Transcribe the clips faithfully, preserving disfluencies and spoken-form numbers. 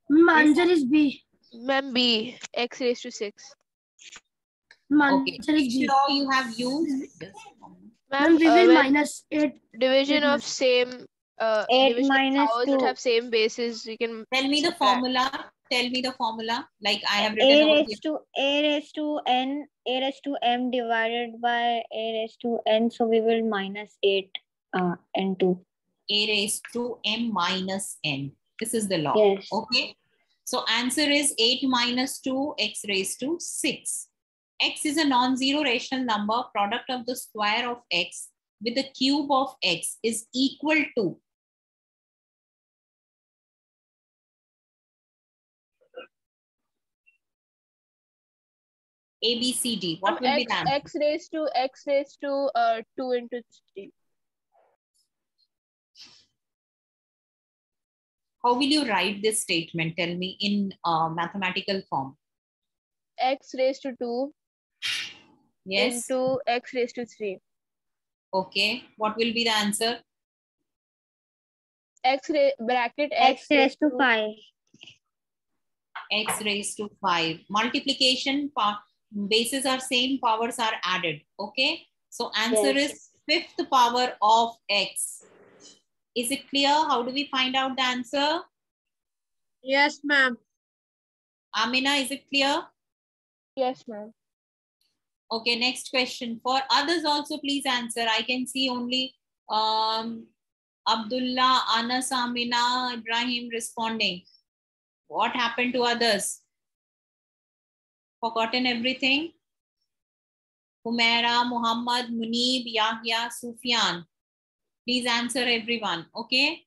My answer is B. Ma'am, B. X raised to six. My Okay. answer is Which B. law you have used? Ma'am, Ma'am, we uh, will when minus eight. division eight of minus- same uh eight division of minus powers two. would have same bases. We can Tell me the subtract. formula. Tell me the formula. Like I have A written over here. raised to A raised to N, A raised to M divided by A raised to N. So we will minus eight uh, N two. A raised to M minus N. This is the law. Yes. Okay. So answer is eight minus two x raised to six. X is a non-zero rational number. Product of the square of x with the cube of x is equal to A, B, C, D. What Ma'am, will be X, the answer? X raised to X raised to uh two into three. How will you write this statement? Tell me in uh, mathematical form. X raised to two Yes. into X raised to three. Okay. What will be the answer? X ra bracket X raised to five. X raised to five. Multiplication bases are same, powers are added. Okay. So answer Yes. is fifth power of x. Is it clear? How do we find out the answer? Yes, ma'am. Amina, is it clear? Yes, ma'am. Okay, next question. For others also, please answer. I can see only um, Abdullah, Anas, Amina, Ibrahim responding. What happened to others? Forgotten everything? Humaira, Muhammad, Munib, Yahya, Sufyan. Please answer everyone, okay?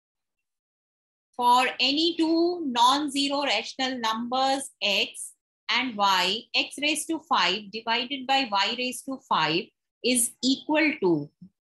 For any two non-zero rational numbers x and y, x raised to five divided by y raised to five is equal to,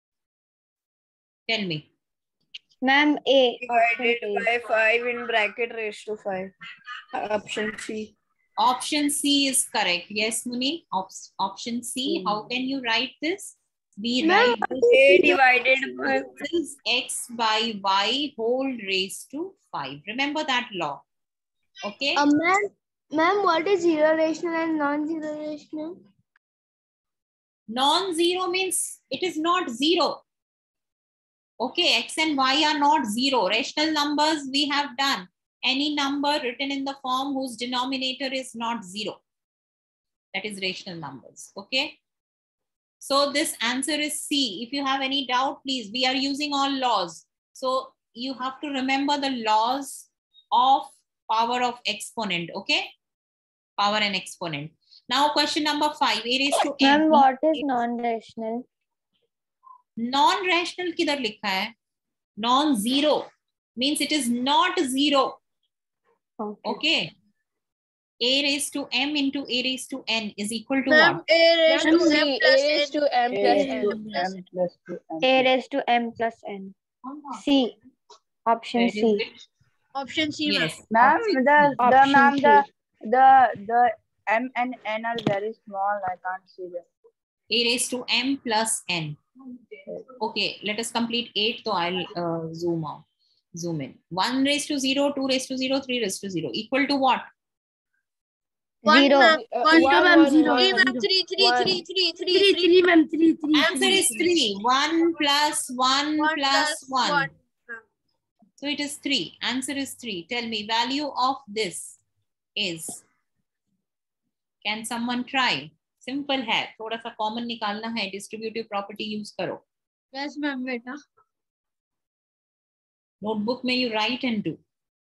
tell me. Ma'am, A. Divided Option A. by five in bracket raised to five. Option C. Option C is correct. Yes, Muni. Op option C. How can you write this? We write this A divided by is x by y whole raised to five. Remember that law. Okay. Uh, ma'am, ma'am, what is zero rational and non-zero rational? Non-zero means it is not zero. Okay, x and y are not zero. Rational numbers we have done. Any number written in the form whose denominator is not zero. That is rational numbers. Okay. So this answer is C. If you have any doubt, please, we are using all laws. So you have to remember the laws of power of exponent. Okay. Power and exponent. Now question number five. A raised to Ma'am, n. what is non-rational? Non-rational किधर लिखा है? Non-zero means it is not zero. Okay. Okay. A raised to m into A raised to n is equal to Ma'am, what? A raised Ma'am, to C. M A plus raised N. to M A plus raised N. to M plus N. A raised to M plus N. C. Option Where is C. it? Option C, ma'am. Yes. Ma'am, Option the C. the Option ma'am the three. the the M and N are very small. I can't see them. A raised to m plus n. Okay, let us complete eight. So I'll uh, zoom out, zoom in. One raised to zero, two raised to zero, three raised to zero. Equal to what? One, Zero. ma'am. Uh, One, Zero, one, ma'am, one, zero. one, Three, one. ma'am. Three, three, One. three, three, three, Three, three. three, ma'am, three, three. Answer is three. One plus one, One plus one. one. So it is three. Answer is three. Tell me value of this is. Can someone try? Simple है. थोड़ा सा common निकालना है. Distributive property use करो. Yes, ma'am. Wait, huh? Notebook में you write and do.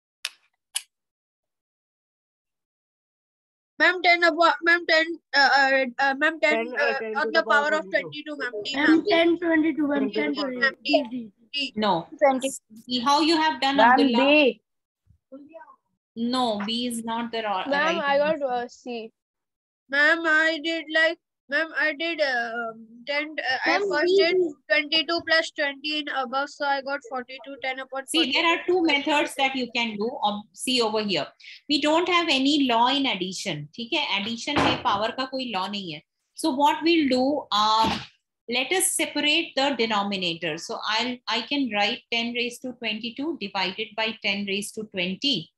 Ma'am, ten about ma'am ten. Uh, uh, uh, ma'am ten, ten, uh, uh, ten on to the the power power of twenty-two. twenty-two, ma'am. D, Ma'am, ma'am. ten, twenty-two, ma'am, ten ten, to the power twenty-two. twenty. D, D. No. Twenty. See how you have done, Ma'am, Abdullah? B. No, B is not the ro- Ma'am, right I got answer. uh, C. Ma'am, I did like, ma'am, I did uh, ten. Uh, I Ma'am, first B did is- twenty-two plus twenty in above, so I got forty-two. ten upon See, there are two methods that you can do. Ob- See over here. We don't have any law in addition. ठीक है? Addition में power का कोई law नहीं है. So what we'll do, um, let us separate the denominator. So I'll I can write ten raised to twenty-two divided by ten raised to twenty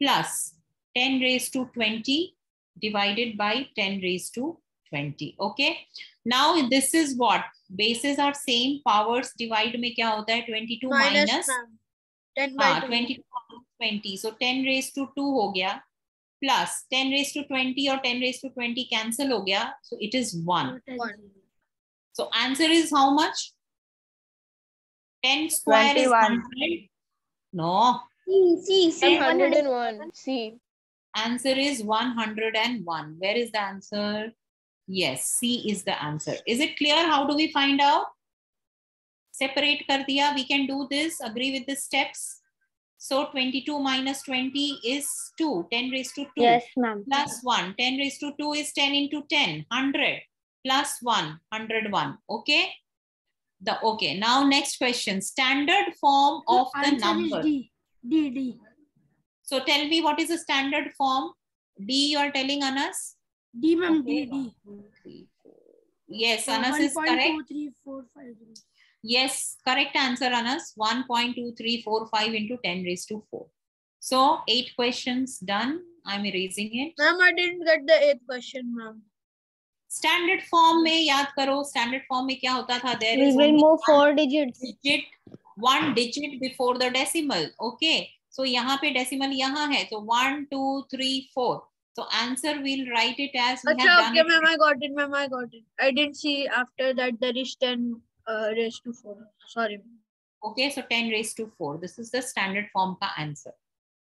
plus ten raised to twenty divided by ten raised to twenty. Okay, now this is what bases are same, powers divide में क्या होता है twenty-two Minus, minus ma'am. ten by हाँ two. twenty-two minus twenty, so ten raised to two हो गया plus ten raised to twenty और ten raised to twenty cancel हो गया, so it is one. One. So answer is how much? ten square is twenty-one. one hundred. No, C, C, C, one hundred one. C. answer is one hundred one. Where is the answer? Yes, C is the answer. Is it clear? How do we find out? Separate kar diya. We can do this. Agree with the steps. So twenty-two minus twenty is two. ten raised to two. Yes, ma'am. Plus one. ten raised to two is ten into ten. one hundred. Plus one. one hundred one. Okay. The okay. Now next question. Standard form of the number. D. D, D. So tell me what is the standard form? D you are telling Anas? D, ma'am, Okay. D, D. One, two, three, four. Yes, Anas is correct. one point two three four five. Yes, correct answer, Anas. one point two three four five into ten raised to four. So eight questions done. I'm erasing it. Ma'am, I didn't get the eighth question, ma'am. Standard form में याद करो. Standard form में क्या होता था? There We is will only move one four digits. digit, one digit before the decimal. Okay. So यहाँ पे decimal यहाँ है. So one, two, three, four. So answer we'll write it as we have Achha, done okay, it. ma'am, I got it, ma'am, I got it. I didn't see after that there is ten uh, raised to four. Sorry, ma'am. Okay, so ten raised to four. This is the standard form का answer.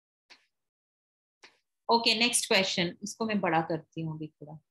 Okay, next question. इसको मैं बड़ा करती हूँ अभी थोड़ा.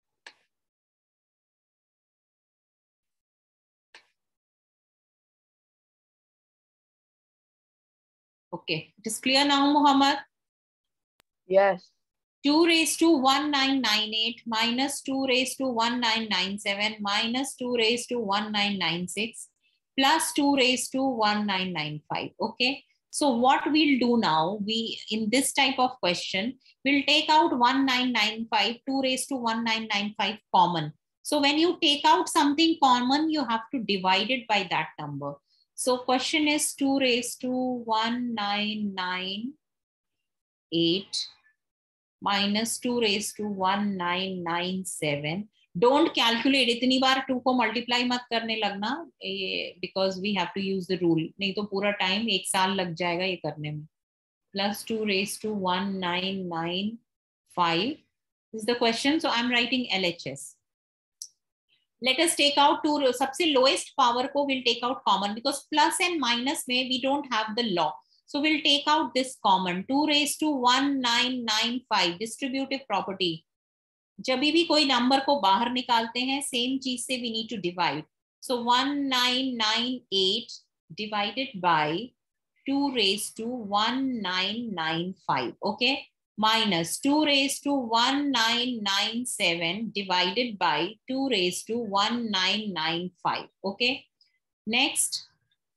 Okay, it is clear now, Muhammad? Yes. two raised to one nine nine eight minus two raised to one nine nine seven minus two raised to one nine nine six plus two raised to one nine nine five. Okay. So what we'll do now, we in this type of question, we'll take out one nine nine five, two raised to one nine nine five common. So when you take out something common, you have to divide it by that number. So question is two raised to one nine nine eight minus two raised to one nine nine seven. Don't calculate. इतनी बार two को multiply मत करने लगना, because we have to use the rule. नहीं तो पूरा time एक साल लग जाएगा ये करने में. Plus two raised to one nine nine five is the question. So I'm writing L H S. Let us take out two. सबसे lowest power को we'll take out common, because plus and minus में we don't have the law. So we'll take out this common. two raised to one nine nine five distributive property. जब भी कोई number को बाहर निकालते हैं, same चीज से we need to divide. So one nine nine eight divided by two raised to one nine nine five. Okay. Minus two raised to one nine nine seven divided by two raised to one nine nine five. Okay. Next.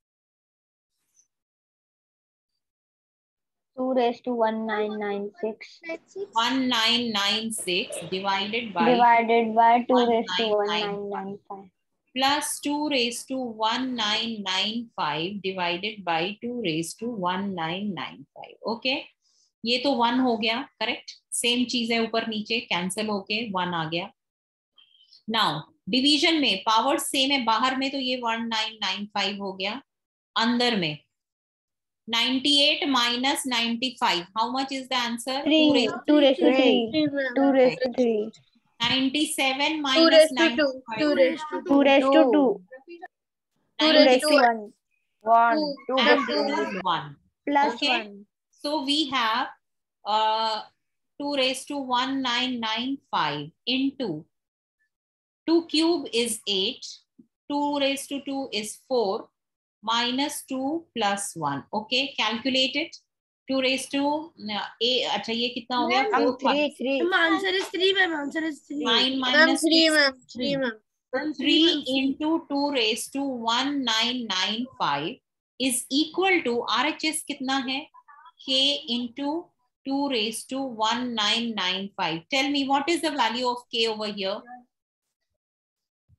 two raised to one nine nine six. one nine nine six divided by Divided by two raised to one nine nine five. plus two raised to one nine nine five divided by two raised to one nine nine five. Okay. ये तो one हो गया. Correct. Same चीज है ऊपर नीचे cancel होके one आ गया. Now division में powers same है, बाहर में तो ये one nine nine five हो गया. अंदर में ninety-eight minus ninety-five. How much is the answer? three. two raised to three. Three, ma'am. two raised to three. ninety-seven Two minus raised to two. ninety-five. Two raised to two raised to two. Two two raised raised to to one. One. Two. Two. And Two. this is one. Plus Okay. one. So we have uh, two raised to one nine nine five into two cube is eight. two raised to two is four. Minus two plus one. Okay, calculate it. two raised to a. अच्छा ये कितना हो गया? Ma'am, four, three, three. Ma'am, answer is three, ma'am. Answer is three. nine Ma'am, minus three, six. ma'am. Three, ma'am. So three into two raised to one nine nine five is equal to R H S कितना है? K into two raised to one nine nine five. Tell me what is the value of K over here?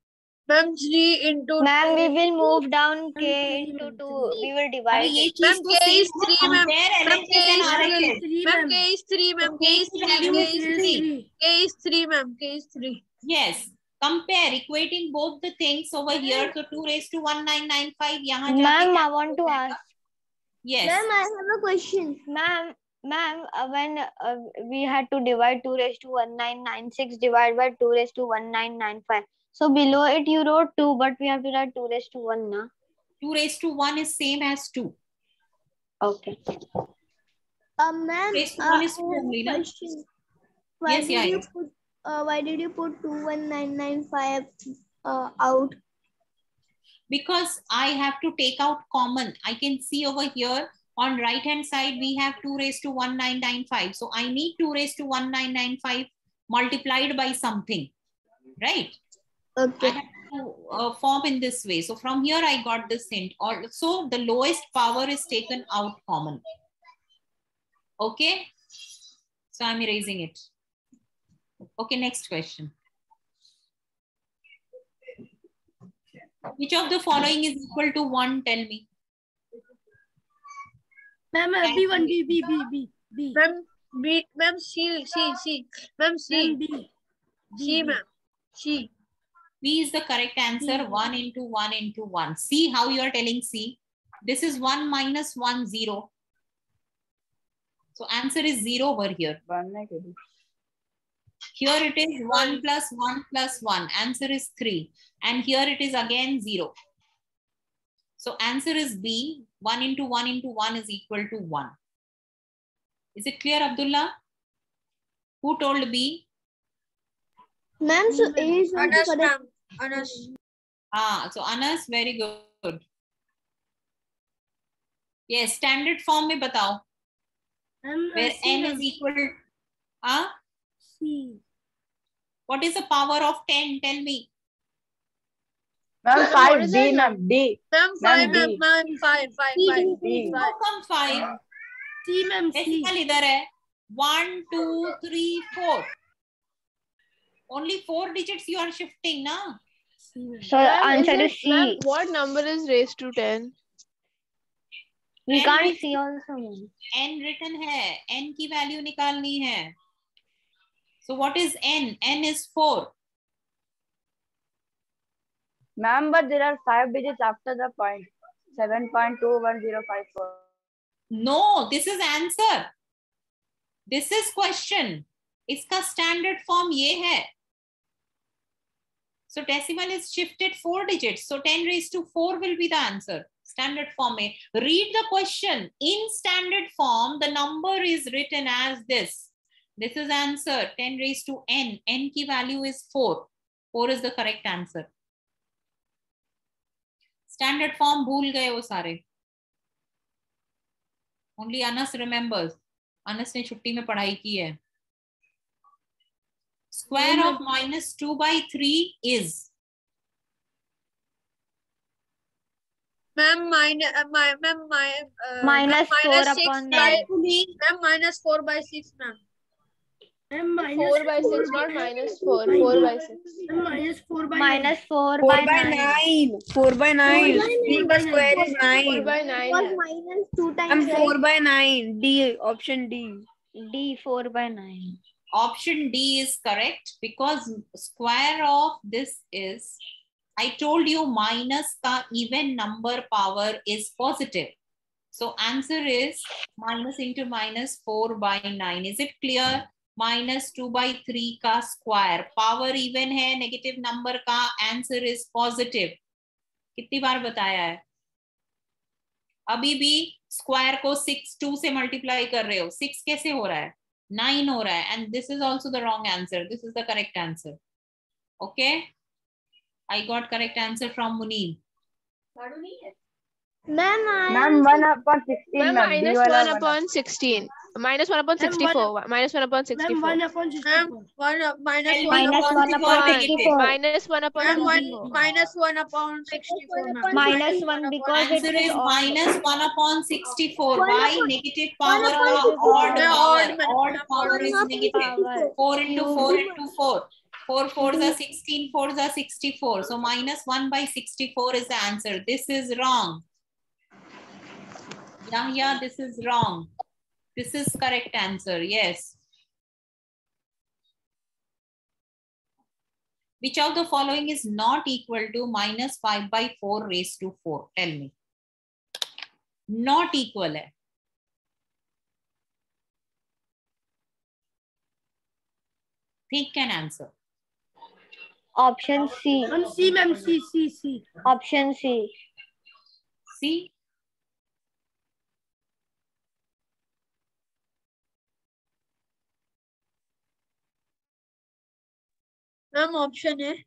Ma'am, three into Ma'am, we two. will move down k three, into ma'am, two. We will अरे divide ये it. चीज Ma'am, तो K same is है. three, ma'am. Compare Ma'am, L H K S and is R H three. S. Ma'am, K is three, ma'am. So K K is की three. value K is is three. three. K is three, ma'am. K is three. Yes. Compare, equating both the things over here. So two raised to one nine nine five. यहाँ जाके Ma'am, क्या I want to हो ask. जाएगा? Yes. Ma'am, I have a question. Ma'am, ma'am, uh, when uh, we had to divide two raised to one nine nine six divided by two raised to one nine nine five. So below it you wrote two, but we have to write two raised to one, na? two raised to one is same as two. Okay. Uh, ma'am, Raised to uh, one I is two have only, a na? question. Why Yes, did yeah, you yes. put uh, why did you put two one nine nine five uh, out? Because I have to take out common. I can see over here on right hand side we have two raised to one nine nine five. So I need two raised to one nine nine five multiplied by something, right? I Okay. have to uh, form in this way. So from here I got this hint. Also the lowest power is taken out common. Okay. So I'm erasing it. Okay, next question. Which of the following is equal to one? Tell me. Ma'am, uh, B one, B, B, B, B, B. Ma'am, B, ma'am, C, C, C. Ma'am, C. B. C, ma'am. C. B is the correct answer. one into one into one. See how you are telling C. This is one minus one, zero. So answer is zero over here. One है क्या? Here it is one plus one plus one. Answer is three. And here it is again zero. So answer is B. one into one into one is equal to one. Is it clear, Abdullah? Who told B? Ma'am, so A is not Anas, correct. ma'am. Anas. Ah, so Anas, very good. Yes, standard form में बताओ. Where n is equal to, ah? C. What is the power of ten? Tell me. Ma'am, five. D, ma'am. D. Ma'am, five, Ma'am, ma'am, D. ma'am, five, five, five. D. How come five? C, ma'am, C. Decimal इधर है. One, two, three, four. Only four digits you are shifting, na? So the answer is C. Ma'am, what number is raised to ten? We N can't raised see also, ma'am. N written है. N की value निकालनी है. So what is N? N is four. Ma'am, but there are five digits after the point. seven point two one zero five four. No, this is answer. This is question. इसका standard form ये है. So decimal is shifted four digits. So ten raised to four will be the answer. Standard form में. Read the question. In standard form, the number is written as this. This is answer. ten raised to n. N की value is four. four is the correct answer. Standard form भूल गए वो सारे. Only Anas remembers. Anas ने छुट्टी में पढ़ाई की है. Square of minus two by three is? Ma'am, minus, uh, my, ma'am, my, uh, Minus ma'am, four minus six upon by, nine. ma'am, minus four by six, ma'am. Ma'am, four by six, not minus four. four by six. Minus four by Minus four four by by nine. nine. Four by nine. three by square is four nine. by nine. Was है. minus two I'm times. four right? by nine. D. Option D. D four by nine. Option D is correct because square of this is, I told you minus ka even number power is positive. So answer is minus into minus four by nine. Is it clear? Minus two by three ka square. Power even है, negative number का answer is positive. कितनी बार बताया है? अभी भी square को six two से multiply कर रहे हो. six कैसे हो रहा है? nine हो रहा है. And this is also the wrong answer. This is the correct answer. Okay? I got correct answer from Muneen. Ma'am, I Ma'am, one upon sixteen. Ma'am, Ma'am, minus D wala one one upon sixteen. Minus one upon Ma'am, sixty-four. Minus one upon Ma'am, sixty-four. one upon sixty-four. Ma'am, one, uh, minus Tell me one the Minus upon one positive upon or sixty-four. negative. sixty-four. Minus one upon Ma'am, one, sixty-four. minus one upon sixty-four, ma'am. Minus one because it Answer is is odd. minus one upon sixty-four. One Why? upon- Negative power one का upon odd Yeah, power. odd, ma'am. Odd power is One upon negative. Power. four into four into four. four fours are sixteen, fours are sixty-four. So minus one by sixty-four is the answer. This is wrong. Yeah, yeah, this is wrong. This is correct answer. Yes. Which of the following is not equal to minus five by four raised to four? Tell me. Not equal hai. Think an answer. Option C. Ma'am, C, ma'am, C, C, C. Option C. C. Ma'am, option है.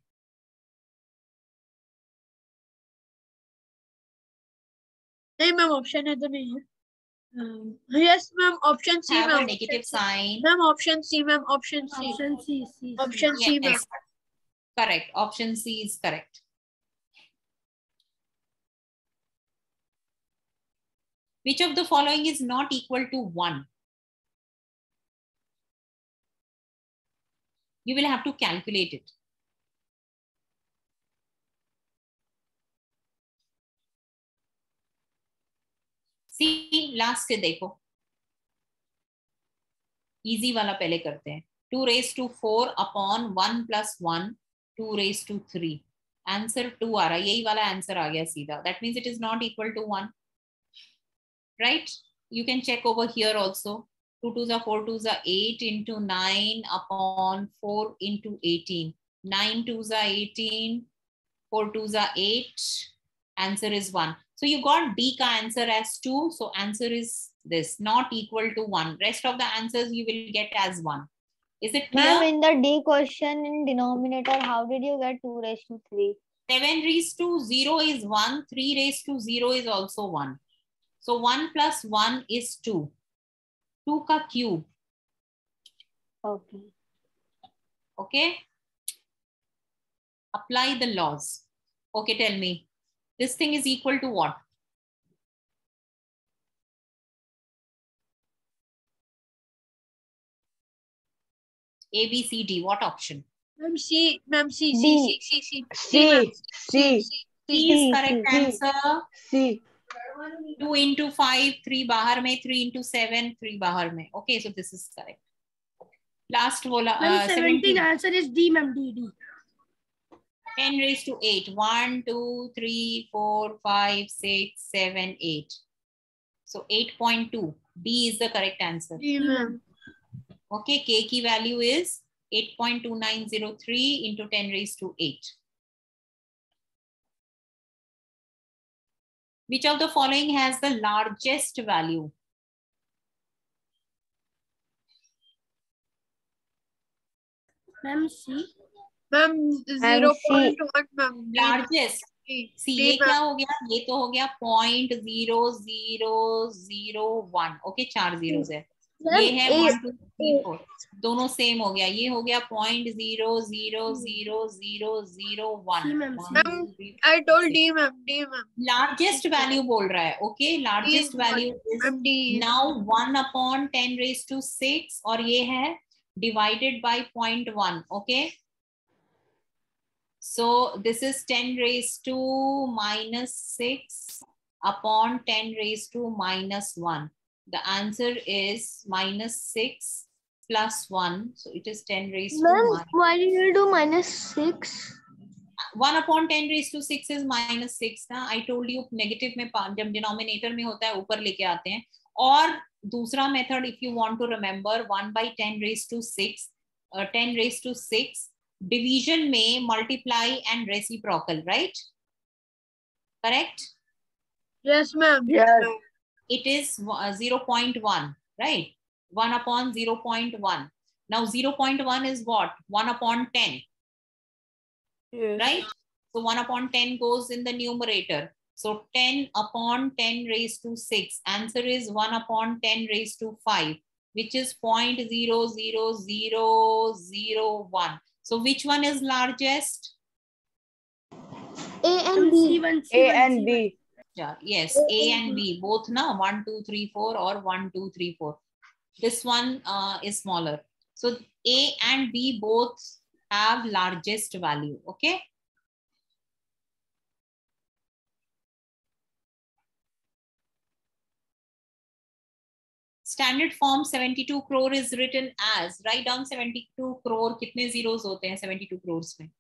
नहीं ma'am option है तो नहीं है. Yes, ma'am. Option C, Have ma'am. a negative sign. Ma'am, option C, ma'am. Option C. Option C, C. Option C, ma'am. Yes. Correct. Option C is correct. Which of the following is not equal to one? You will have to calculate it. See, last से देखो. Easy वाला पहले करते हैं. two raised to four upon one plus one, two raised to three. Answer two आ रहा है. यही वाला answer आ गया सीधा. That means it is not equal to one. Right? You can check over here also. two twos are four twos are eight into nine upon four into eighteen. nine twos are eighteen. four twos are eight. Answer is one. So you got D ka answer as two. So answer is this, not equal to one. Rest of the answers you will get as one. Is it clear? Ma'am, in the D question in denominator, how did you get two raised to three? seven raised to zero is one. three raised to zero is also one. So one plus one is two. two ka cube. Okay. Okay. Apply the laws. Okay, tell me. This thing is equal to what? A, B, C, D. What option? Ma'am, C, ma'am, C, C, D. C, C, C. C, C, C is correct C. answer. C. two into five, three bahar mein, three into seven, three bahar mein. Okay, so this is correct. Last vola, Ma'am, uh, seventeen seventeen. answer is D, ma'am, D, D. ten raised to eight. one, two, three, four, five, six, seven, eight. So eight point two. D is the correct answer. D, ma'am. Okay, K key value is eight point two nine zero three into ten raised to eight. Which of the following has the largest value? Ma'am, C. Ma'am, zero point one, ma'am. D, ma'am. Largest. D, See, D, ये ma'am. क्या हो गया? ये तो हो गया point zero zero zero one. Okay, चार zeros है. ये है one two three four. दोनों सेम हो गया. ये हो गया point zero zero zero zero zero one. C, ma'am. One, Ma'am, two, three, I told six. D, ma'am. D, ma'am. Largest value बोल रहा है. Okay, largest D, value is ma'am, D. now one upon ten raised to six और ये है divided by zero point one. Okay. So this is ten raised to minus six upon ten raised to minus one. The answer is minus six plus one. So it is ten raised to Ma'am, minus. why did you do minus six? one upon ten raised to six is minus six. ना I told you negative में जब denominator में होता है ऊपर लेके आते हैं. और दूसरा method if you want to remember one by ten raised to six, uh, ten raised to six. Division में multiply and reciprocal, right? Correct? Yes, ma'am. Yes. It is uh, zero point one, right? one upon zero point one. Now zero point one is what? one upon ten, Yes. right? So one upon ten goes in the numerator. So ten upon ten raised to six. Answer is one upon ten raised to five, which is zero point zero zero zero zero one. So which one is largest? A and B. A and B. Yeah, yes, A and B, both now one, two, three, four or one, two, three, four. This one uh, is smaller. So A and B both have largest value. Okay. Standard form seventy-two crore is written as, write down seventy-two crore. कितने zeros होते हैं seventy-two crores में?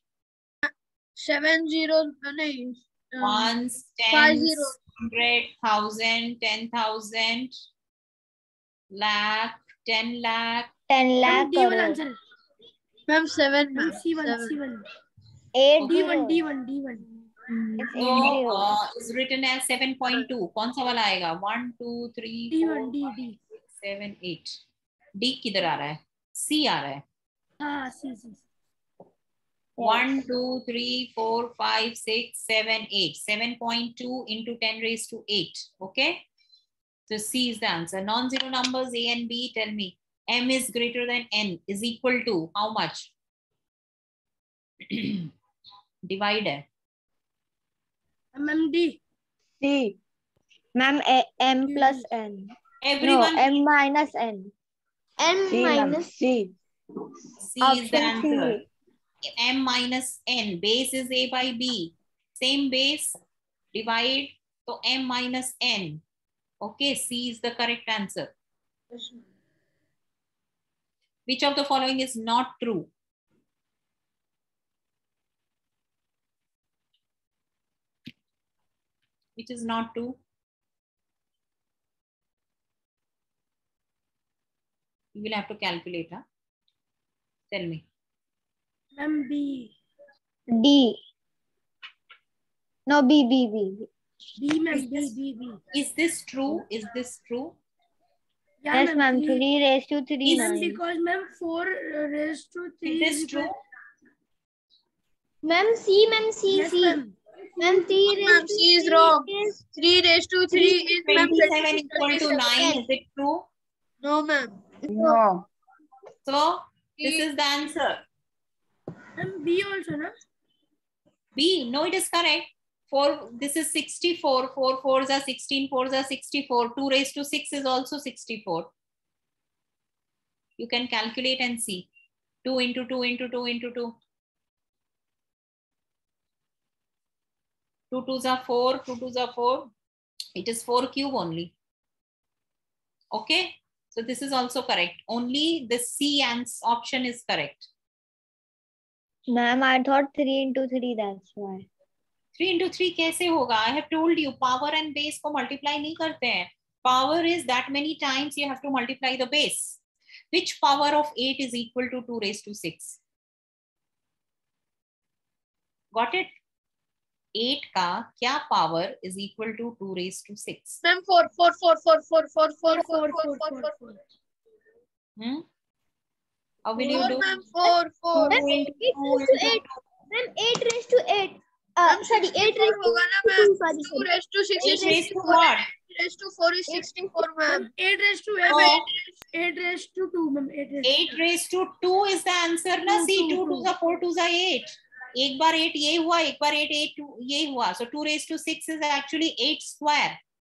Seven zeros, नहीं. um, Ones, Five tens, zeros. hundred, thousand, ten thousand, lakh, ten lakh. ten lakh D one crore. answer. Ma'am, seven. Ma'am, C one, seven. C one. eight Okay. D one, zeros. D one, D one. It's eight So zeros. uh, is written as seven point two. कौन सा वाला आएगा? One, two, three, D four, one, D, five, D. six, seven, eight. D किधर आ रहा है? C आ रहा है. Ah, C, C. One, two, three, four, five, six, seven, eight. Seven point two into ten raised to eight. Okay. So C is the answer. Non-zero numbers A and B. Tell me. M is greater than N is equal to how much? Divide है. M, D. C. Ma'am, a- M plus N. Everyone. No, M minus N. N C, ma'am. minus. C. C is the Option answer. C. M minus N. Base is A by B. Same base. Divide. So M minus N. Okay. C is the correct answer. Which of the following is not true? Which is not true? You will have to calculate. Huh? Tell me. M, B. D. No, B, B, B. B, ma'am. Is B, this- B, B. Is this true? Is this true? Yeah, Yes, ma'am. three raised to three. Is- Ma'am, nine. because ma'am, four uh, raised to three. Is this is equal- true? Ma'am, C, ma'am, C, Yes, C. ma'am. Ma'am, three raised Ma'am, to C is three wrong. is- Three raised to three is ma'am twenty-seven equal to nine. Is it true? No, ma'am. No. So this is the answer. Ma'am, B also, no? B. No, it is correct. Four. This is sixty-four. Four fours are sixteen. Fours are sixty-four. Two raised to six is also sixty-four. You can calculate and see. Two into two into two into two. Two twos are four. Two twos are four. It is four cube only. Okay. So this is also correct. Only the C ans option is correct. Ma'am, I thought three into three, that's why. Three into three कैसे होगा? I have told you power and base को multiply नहीं करते हैं. Power is that many times you have to multiply the base. Which power of eight is equal to two raised to six? Got it? eight का क्या power is equal to two raised to six? Ma'am, four, four, four, four, four, four, four, Four, four, four, four, four, four, four, four. four. Hmm? How will you Four, do? ma'am, four, four. Two Ma'am, into eight two raised to into eight. Ma'am, eight raised to eight. Uh, Ma'am, sorry, eight sixty-four raised to होगा ना, two. ma'am? Sorry, Two sorry. raised to six is eight raised to sixty-four. what? Eight raised to four is sixty-four, ma'am. Ma'am, eight raised to So, eight. Eight raised to two, ma'am. Eight raised eight raised to two is the answer ना? Two, See, two, two two. twos are four twos are eight. एक बार eight ये हुआ, एक बार eight eight two ये हुआ. So two raised to six is actually eight square.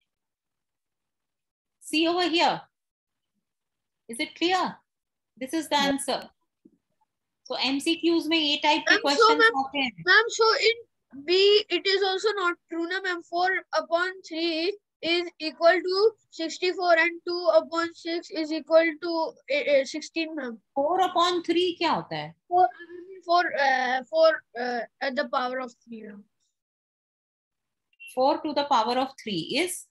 See over here. Is it clear? This is the answer. So M C Qs में ये type के Ma'am, so questions ma'am- आते हैं. Ma'am, so in B, it is also not true, na, ma'am. four upon three is equal to sixty-four and two upon six is equal to uh, sixteen, ma'am. Four upon three क्या होता है? four, four, uh, four uh, at the power of three, ma'am. Four to the power of three is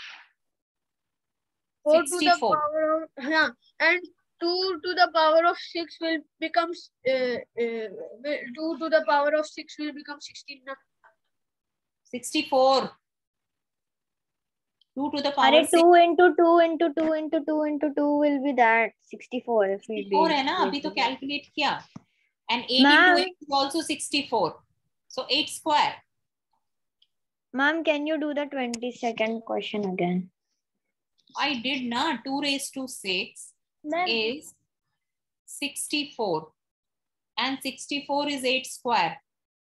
four to the sixty-four. power of, yeah, and two to the power of six will become, uh, uh, will- two to the power of six will become sixteen, na. sixty-four. two to the power Are six. two into two into two into two into two will be that sixty-four if we sixty-four do है ना? अभी तो it. calculate किया. And eight Ma'am. into eight is also sixty-four. So eight square. Ma'am, can you do the twenty-second question again? I did not. two raised to six Ma'am, is sixty-four. And sixty-four is eight square.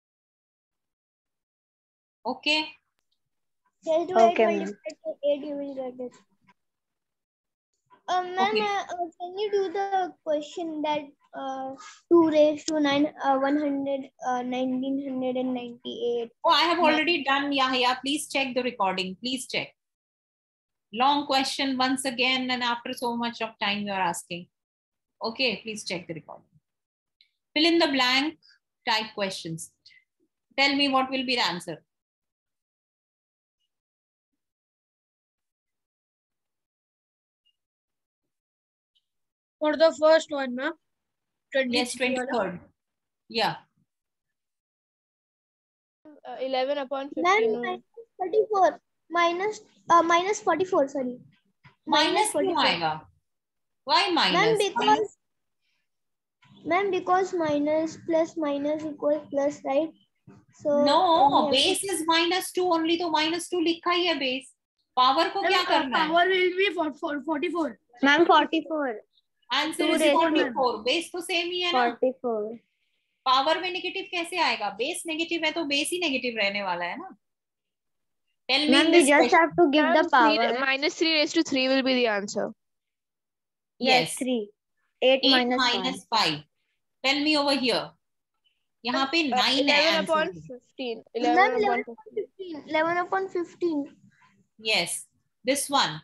Okay. just do Okay, eight ma'am. multiplied by eight, you will get it. Uh, ma'am, Okay. uh, uh, can you do the question that uh, two raised to nine, uh, one hundred, uh, nineteen ninety-eight. Oh, I have already done, Yahya. Please check the recording. Please check. Long question once again, and after so much of time you are asking. Okay, please check the recording. Fill in the blank, type questions. Tell me what will be the answer. For the first one, ma'am. Yes, twenty-third. Yeah. Uh, eleven upon Ma'am, fifteen. minus thirty-four. Minus, uh, minus forty-four, sorry. Minus क्यों आएगा? Why minus? Ma'am, because, Minus? ma'am, because minus plus minus equals plus, right? So No, we have base is minus two only, तो minus two लिखा ही है base. Power को क्या करना है? Power will be for, for forty-four. Ma'am, forty-four. Answer two is raised to forty-four. Base तो same ही है ना? forty-four. पावर में नेगेटिव कैसे आएगा? बेस नेगेटिव है तो बेस ही नेगेटिव रहने वाला है ना? Tell me Ma'am, in we this just question. have to give the power. Minus three raised to three will be the answer. Yes. three. eight, eight minus minus five. Tell me over here. यहाँ पे Uh, nine है eleven answer. upon fifteen. Ma'am, eleven upon eleven upon fifteen. eleven upon fifteen. Yes. This one.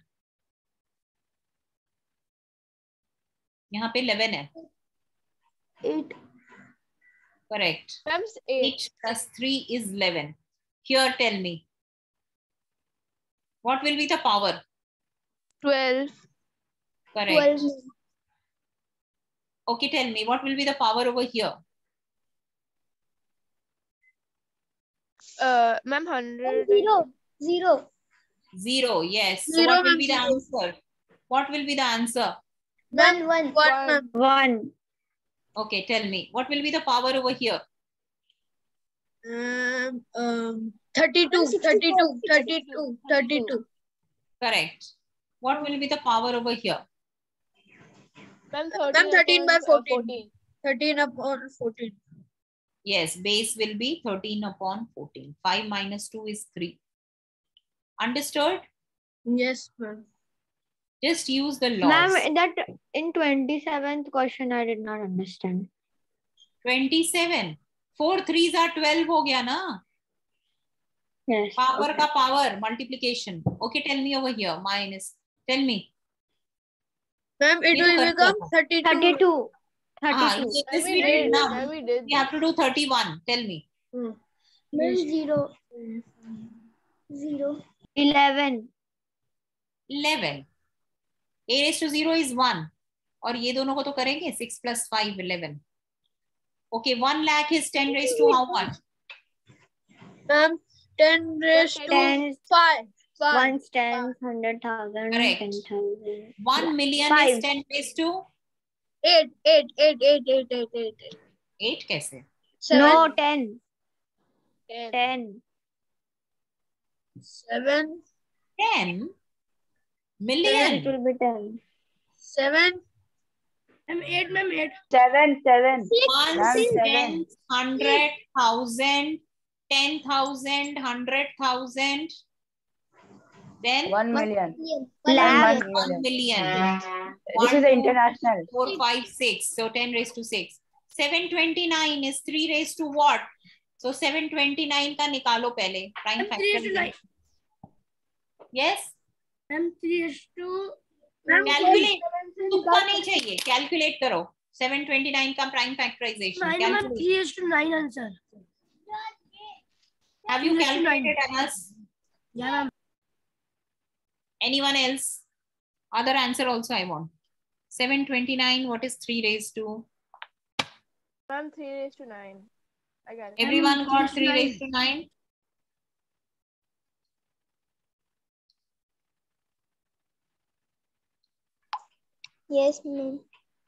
यहाँ पे eleven है. eight. Correct. Times eight. eight plus three is eleven. Here, tell me. What will be the power? twelve. Correct. twelve. Okay, tell me. What will be the power over here? Uh, ma'am, hundred. Zero. Zero. Zero. Yes. So Zero what will and be the zero. answer? What will be the answer? One. One. One, ma'am. one. Okay, tell me. What will be the power over here? Um, um, thirty-two, sixty-four, thirty-two, thirty-two, thirty-two. Correct. What will be the power over here? Ma'am, Ma'am, thirteen, thirteen by upon, uh, fourteen. fourteen. thirteen upon fourteen. Yes, base will be thirteen upon fourteen. five minus two is three. Understood? Yes, ma'am. Just use the laws. Ma'am, that in twenty-seventh question I did not understand. twenty-seven. four threes are twelve हो गया ना? Yes. Power okay. का power, multiplication. Okay, tell me over here. Minus. Tell me. Ma'am, it ये तो will करते become हो। thirty-two. thirty-two. Ah, thirty-two. this Ma'am, we we did did. now. Ma'am, we did. We have to do thirty-one. Tell me. Hmm. Ma'am, zero. Zero. eleven. eleven. A raised to zero is one. और ये दोनों को तो करेंगे. six plus five, eleven. Okay, one lakh is ten raised to how much? Ma'am, ten raised to Ten. five. Five. One's ten, hundred thousand, Correct. ten thousand. one million Five. is ten raised to Eight, eight, eight, eight, eight, eight, eight, eight. eight कैसे? Seven. No, ten. Ten. ten. Seven. ten It million. will be ten. Seven. Ma'am, eight, ma'am, eight. Seven, seven. One, Ma'am, ten, seven. hundred, thousand, ten thousand, hundred thousand. Then One million. Lakh. One one million. million. This is the international. Four, five, six. So ten raised to six. seven twenty-nine is three raised to what? So seven twenty-nine का निकालो पहले. Prime Ma'am, three factor. is to nine. Yes. Ma'am, three is to. Calculate. तुक्का नहीं चाहिए. Calculate करो. seven twenty-nine का prime factorization. Nine, ma'am, Calculate. three is to nine answer. Have you three is to nine. calculated, Anas? Yeah, ma'am. Anyone else? Other answer also I want. seven twenty-nine, what is three raised to? Ma'am, three raised to nine. I got it. Everyone three got raised to three nine. raised to nine? Yes, ma'am.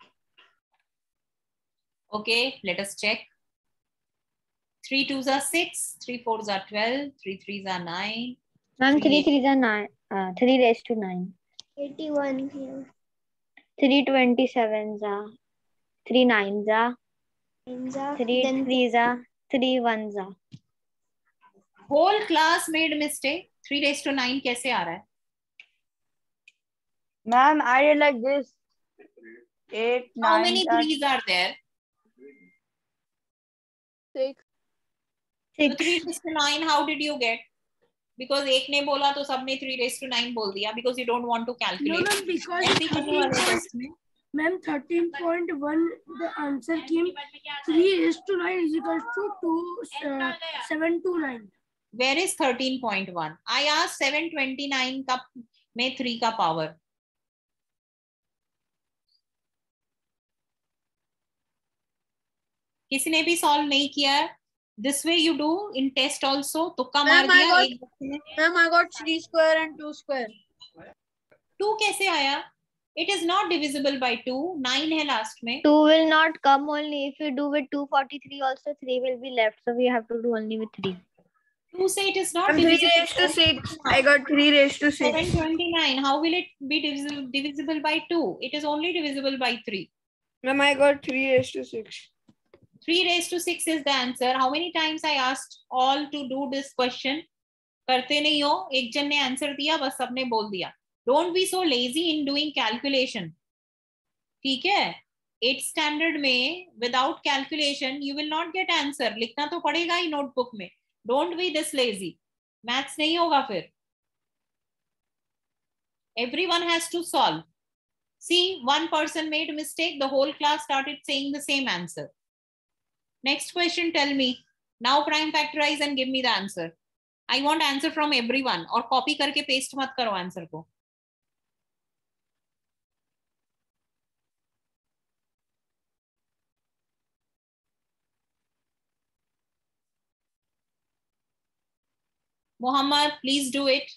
Okay, let us check. Three twos are six, three fours are twelve, three threes are nine. Ma'am, Three. three threes are nine. Uh, three raised to nine. eighty-one here. Three twenty sevens are. Three nines are. Inza, Three then threes are. Three ones are. Whole class made mistake. Three raised to nine कैसे आ रहा है? Ma'am, I did like this. eight, How nine, many ten. threes are there? Six. So three raised to nine, how did you get? Because एक ने बोला तो सबने three raised to nine बोल दिया because you don't want to No, calculate. ma'am, because ऐसे ही करने वाले टेस्ट में. ma'am, thirteen point one, the answer came three raised to nine is equal to two, uh, seven to nine. Where is thirteen point one? I asked seven twenty-nine का में three का power. किसी ने भी solve नहीं किया है? This way you do in test also. तुक्का मार Ma'am, I दिया got- एक बच्चे ने. Ma'am, I got three square and two square. Two कैसे आया? It is not divisible by two. Nine है last में. two will not come only if you do with two forty-three also three will be left. So we have to do only with three. Two say it is not three divisible. raised to six. I got three raised to seven six. twenty-nine. How will it be divisible, divisible by two? It is only divisible by three. Ma'am, I got three raised to six. three raised to six is the answer. How many times I asked all to do this question? करते नहीं हो. एक जन ने answer दिया, बस सबने बोल दिया. Don't be so lazy in doing calculation. ठीक है? Eighth standard में without calculation you will not get answer. लिखना तो पड़ेगा ही notebook में. Don't be this lazy. Maths नहीं होगा फिर. Everyone has to solve. See, one person made a mistake. The whole class started saying the same answer. Next question, tell me. Now prime factorize and give me the answer. I want answer from everyone. और copy करके paste मत करो answer को. Muhammad, please do it.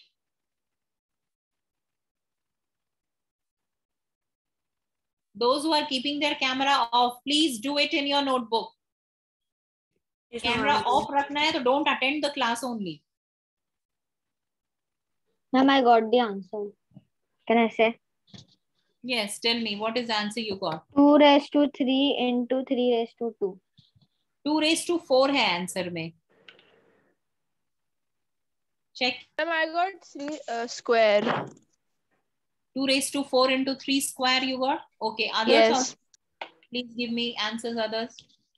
Those who are keeping their camera off, please do it in your notebook. Yes, Camera ma'am. off रखना है तो don't attend the class only. Ma'am, I got the answer. Can I say? Yes, tell me what is the answer you got. two raised to three into three raised to two. two raised to four है answer में. Check. Ma'am, I got three uh, square. two raised to four into three square you got. Okay, others Yes. also. Please give me answers, others.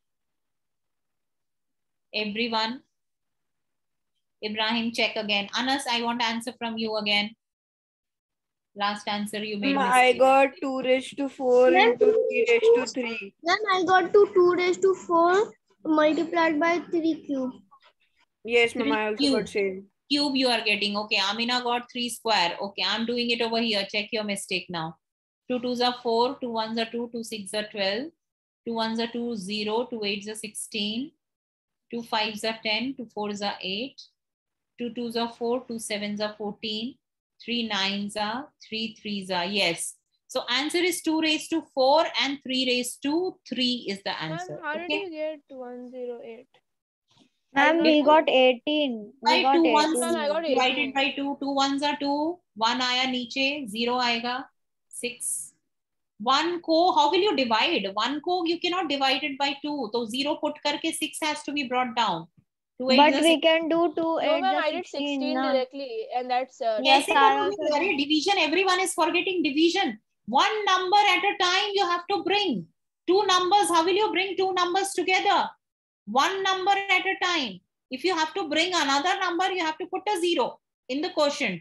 Everyone. Ibrahim, check again. Anas, I want answer from you again. Last answer you made. Ma'am, I mistake. got two raised to four Ma'am. into three raised to three. Then I got to two raised to four multiplied by three cube. Yes, ma'am, Three I also cube. got same. Cube you are getting. Okay, Amina got three square. Okay, I'm doing it over here. Check your mistake now. Two twos are four, two ones are two, two six are twelve, two ones are two, zero, two eights are sixteen, two fives are ten, two fours are eight, two twos are four, two sevens are fourteen, three nines are, three threes are, yes. So answer is two raised to four and three raised to three is the answer. Ma'am, how did Okay. you get one zero eight? Ma'am, we Because- got eighteen. We By got two eighteen. ones Ma'am, I got divided eighteen. by two, two ones are two, one आया नीचे, zero आएगा, six. One को how will you divide? One को you cannot divide it by two. तो zero put करके six has to be brought down. Two eights But are we six. can do two No, eight ma'am, the I did sixteen. sixteen na. directly, and that's uh, Yes, कैसे I करोगे? also अरे division, everyone is forgetting division. One number at a time you have to bring. Two numbers, how will you bring two numbers together? One number at a time. If you have to bring another number, you have to put a zero in the quotient.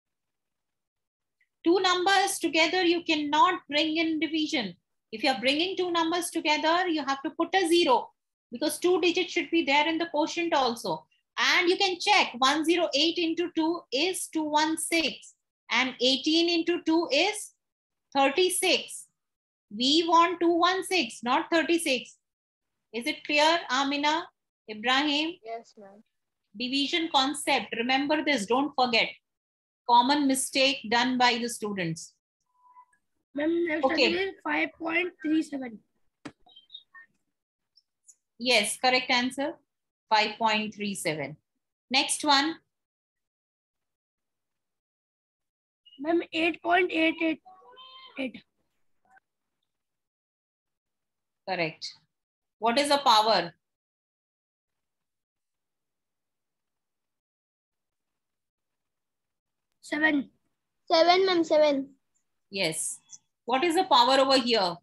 Two numbers together, you cannot bring in division. If you are bringing two numbers together, you have to put a zero because two digits should be there in the quotient also. And you can check one hundred eight into two is two hundred sixteen and eighteen into two is thirty-six. We want two hundred sixteen, not thirty-six. Is it clear, Amina, Ibrahim? yes, ma'am. Division concept. Remember this, don't forget. Common mistake done by the students. Ma'am, next Okay. answer is five point three seven. Yes, correct answer. five point three seven. Next one. Ma'am, eight point eight eight eight. Correct. What is the power? Seven. Seven, ma'am, seven. Yes. What is the power over here?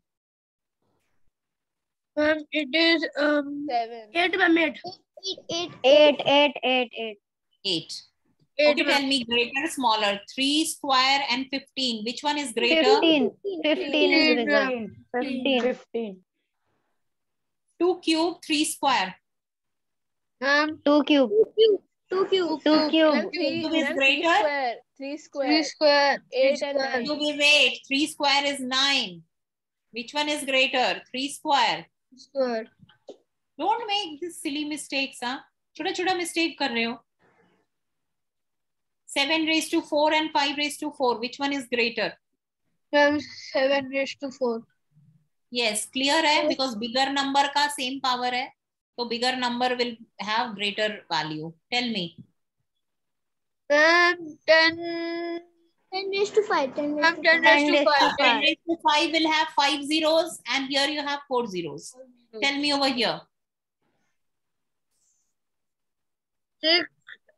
Ma'am, it is um Seven. eight, ma'am. Eight. Eight, eight, Eight, eight, eight, eight. Eight. Eight, Okay, ma'am. tell me greater, smaller. Three square and fifteen. Which one is greater? Fifteen. Fifteen is Fifteen, bigger. ma'am. Fifteen. Fifteen. Two cube, three square. Ma'am, Two cube. two cube. Two cube. Ma'am, three, Cube is ma'am, three greater? square. Three square. three square. Eight three and square. nine. Cube is eight. Three square is nine. Which one is greater? Three square. Square. Don't make these silly mistakes, huh? छोटा छोटा mistake कर रहे हो. Seven raised to four and five raised to four. Which one is greater? Ma'am, seven raised to four. Yes, clear है because bigger number का same power है. So bigger number will have greater value. Tell me. Ma'am, ten. Ten raised to five. Ten raised Ma'am, to ten five. raised to raised to five. ten five. raised to five will have five zeros and here you have four zeros. Tell me over here. Six.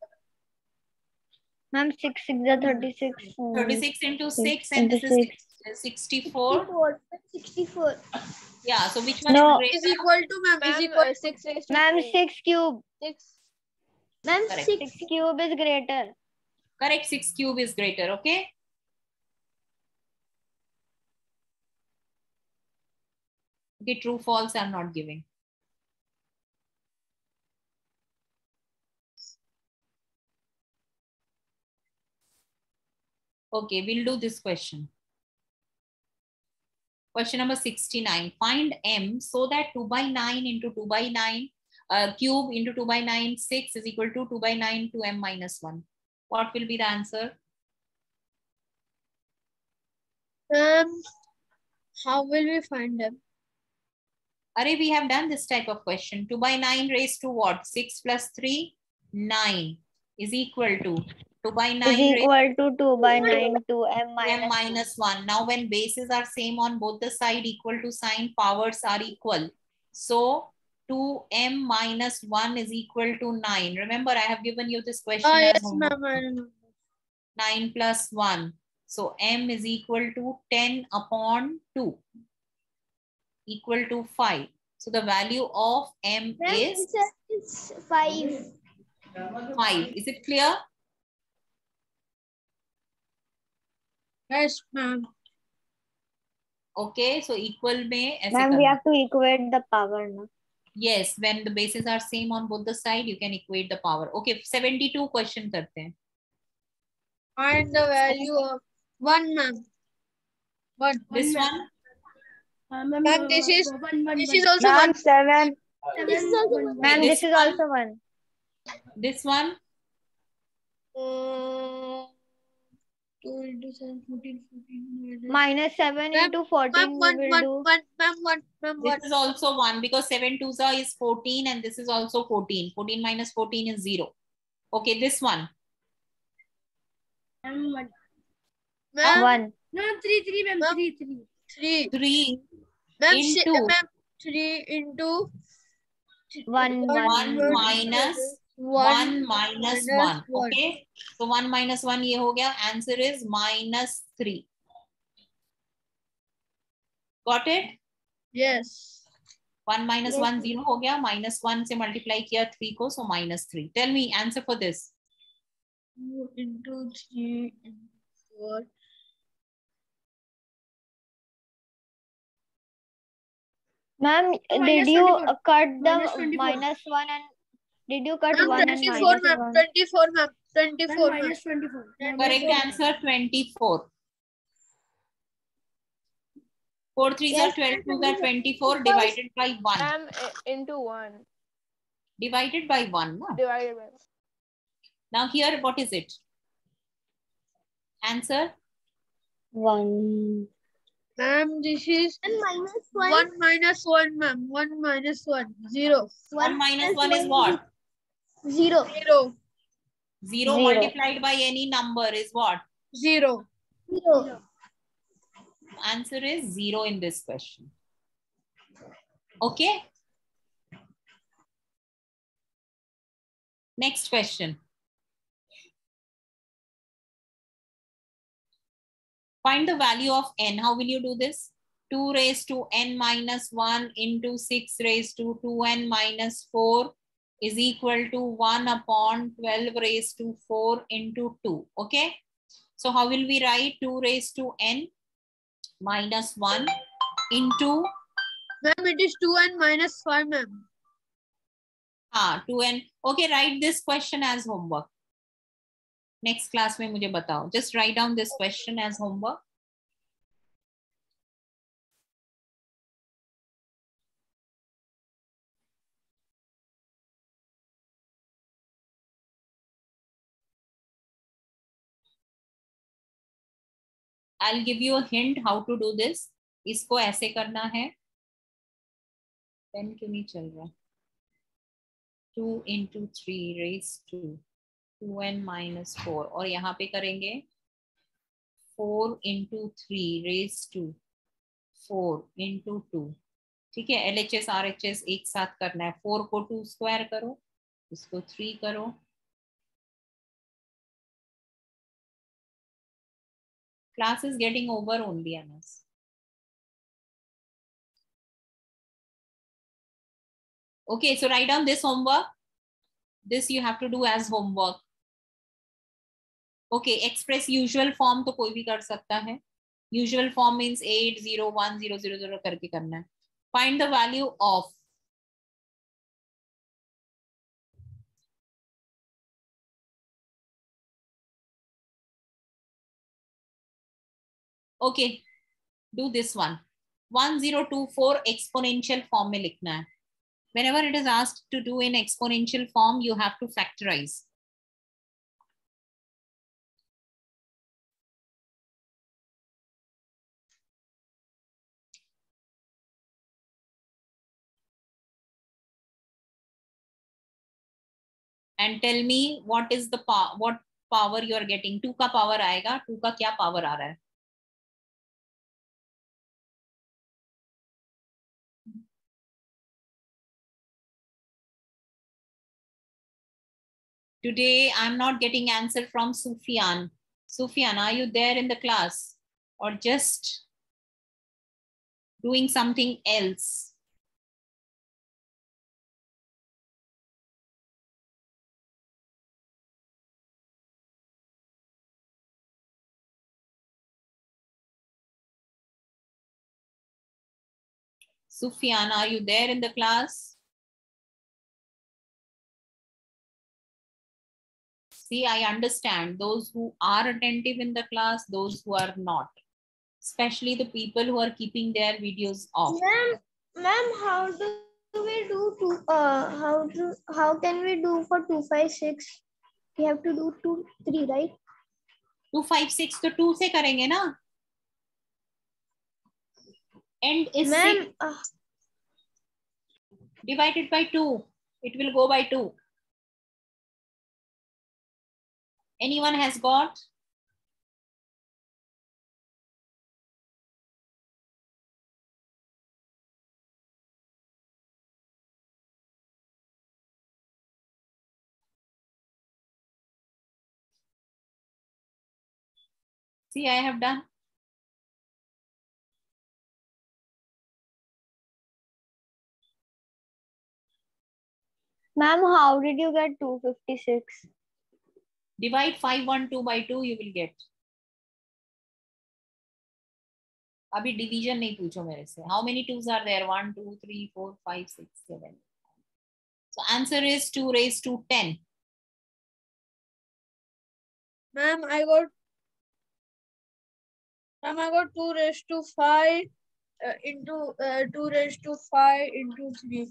Ma'am, six, six is thirty-six. um, thirty-six into six and into this is six. six- sixty-four. Four. Sixty-four. Yeah, so which one No. is Is greater? equal to, ma'am, is Ma'am, equal uh, six raised to Ma'am, three. six cube. Six. Ma'am, Correct. six. Six cube is greater. Correct, six cube is greater, okay? Okay, true, false are not giving. Okay, we'll do this question. Question number sixty-nine. Find m so that two by nine into two by nine uh, cube into two by nine, six is equal to two by nine to m minus one. What will be the answer? Ma'am, how will we find them? Array, we have done this type of question. two by nine raised to what? six plus three, nine is equal to two by nine Is raised equal to two by nine to m to m minus minus one. Now when bases are same on both the side, equal to sign, powers are equal. So two m minus one is equal to nine. Remember, I have given you this question Ah, as yes, homework. ma'am, I remember. nine plus one. So m is equal to ten upon two equal to five. So the value of m Ma'am, is answer is five. five. Is it clear? Yes, ma'am. Okay, so equal में ऐसे Ma'am, we करना. have to equate the power, no? Yes, when the bases are same on both the side, you can equate the power. Okay, seventy-two question करते हैं. Find the value of one, ma'am. One. This one, Ma'am, this is this is also Ma'am, one. seven. This is also one. Ma'am, this this is one. also one. this one, Uh, two into seven, fourteen, fourteen. Minus seven Ma'am, into Ma'am, fourteen we one, will one, do. one, ma'am, one, ma'am, this one. is also one because seven twos are is fourteen and this is also fourteen. fourteen minus fourteen is zero. Okay, this one. Ma'am, One. no, three, three, ma'am, three, three. Three. three Ma'am, si- into ma'am, three into One, one one. minus one minus one. Okay, so one minus one ये हो गया. Answer is minus three. Got it? Yes. one minus Yes. one zero हो गया. Minus one से multiply किया three को, so minus three. Tell me answer for this. Two into three into four. Ma'am, Minus did you twenty-four. uh, cut the Minus twenty-four. minus one and did you cut Ma'am, one and twenty-four, minus ma'am, one? twenty-four, ma'am, twenty-four, ma'am. twenty-four. Correct answer twenty-four. four threes are Yes, twelve, twos are twenty-four because- divided by one. Ma'am, i- into one. Divided by one. No? Divided by one. Now here, what is it? Answer? One. Ma'am, this is And minus one. one minus one, ma'am. One minus one. Zero. one minus one is what? Zero. Zero. Zero, Zero. multiplied by any number is what? Zero. Zero. Answer is zero in this question. Okay. Next question. Find the value of n. How will you do this? two raised to n minus one into six raised to two n minus four is equal to one upon twelve raised to four into two. Okay. So how will we write two raised to n minus one into? Ma'am, it is two n minus five, ma'am. Ah, two n. Okay, write this question as homework. Next class में मुझे बताओ. Just write down this question as homework. I'll give you a hint how to do this. इसको ऐसे करना है. Pen क्यों नहीं चल रहा? two into three raised to two n minus four और यहाँ पे करेंगे four into three raised to four into two. ठीक है, L H S R H S एक साथ करना है. four को two स्क्वायर करो, इसको three करो. Class is getting over only, Anas. Okay, so write down this homework. This you have to do as homework. Okay, express usual form तो कोई भी कर सकता है. Usual form means eight zero one zero zero zero करके करना है. Find the value of. Okay, do this one. one zero two four exponential form में लिखना है. Whenever it is asked to do in exponential form, you have to factorize. And tell me what is the power, what power you are getting. two का power आएगा, two का क्या power आ रहा है? Today, I'm not getting answer from Sufyan. Sufyan, are you there in the class or just doing something else? Sufyan, are you there in the class? See, I understand those who are attentive in the class, those who are not, especially the people who are keeping their videos off. Ma'am, ma'am, how do we do two? Uh, how do how can we do for two five six? We have to do two three, right? two five six तो two से करेंगे ना? End is Ma'am, six. uh, Divided by two. It will go by two. Anyone has got? See, I have done. Ma'am, how did you get two fifty-six? Divide five one two by two, you will get. अभी division नहीं पूछो मेरे से. How many twos are there? one, two, three, four, five, six, seven. So answer is two raised to ten. Ma'am, I got. Ma'am, I got two raised to five uh, into uh, two raised to five into three.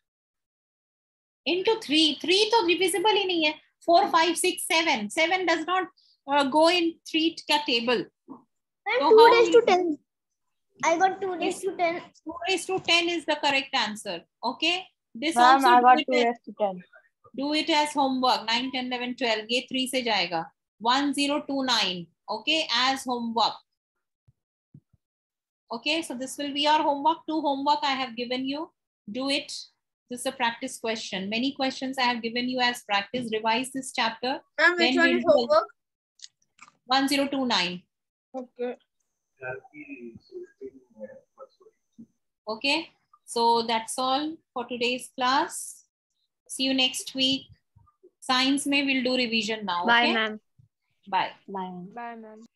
Into three. three तो divisible ही नहीं है. four, five, six, seven. seven does not uh, go in three का table. and So two how raised to will- ten. I got two raised to ten. two raised to ten is the correct answer. Okay. This Ma'am, also I got do two it, as, raised to ten. do it as homework. nine, ten, eleven, twelve. ये three से जाएगा. one zero two nine. Okay, as homework. Okay, so this will be your homework. Two homework I have given you. Do it. This is a practice question. Many questions I have given you as practice. Revise this chapter. Ma'am, which Then one we'll is do homework? one zero two nine. Okay. Okay, so that's all for today's class. See you next week. Science may we'll do revision now. Bye, Okay? ma'am. Bye. Bye. Bye, ma'am.